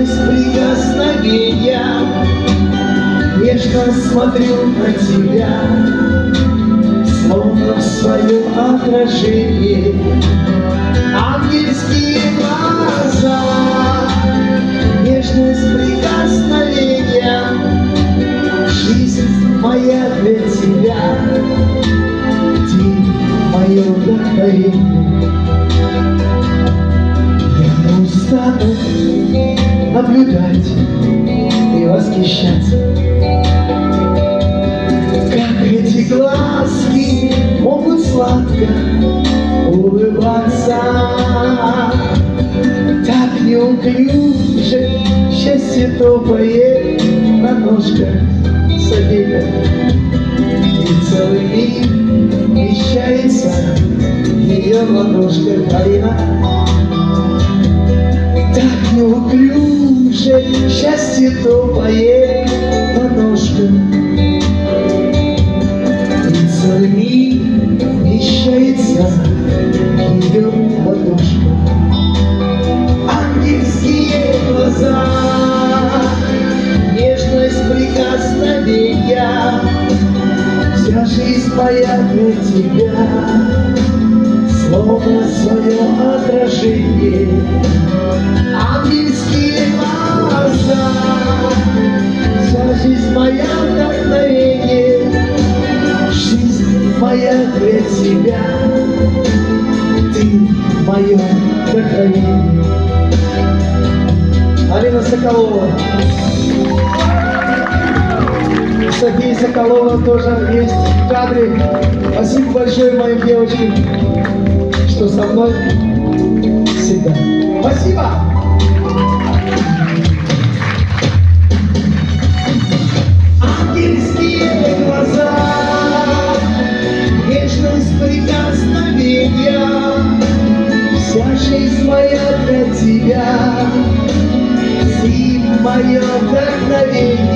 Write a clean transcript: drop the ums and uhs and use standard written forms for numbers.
Нежность прикосновения, нежно смотрю на тебя, словно в своем отражении. Ангельские глаза, нежность прикосновения, жизнь моя для тебя, ты мое вдохновение. Я не устану наблюдать и восхищаться, как эти глазки могут сладко улыбаться. Так неуклюже счастье топает на ножках с обеда, и целый мир вмещается в ее ладошках. Алина. Так неуклюже счастье топает на ножках, и целый мир вмещается в ее ладошках. Ангельские глаза, нежность прикосновения, вся жизнь моя для тебя, словно свое отражение. Ангельские глаза, вся жизнь моя вдохновение, жизнь моя для тебя, ты мое вдохновение. Алина Соколова. София Соколова тоже есть в кадре. Спасибо большое моим девочкам, что со мной всегда. Спасибо! Ангельские глаза, нежность прикосновения, вся жизнь моя для тебя, ты мое вдохновение.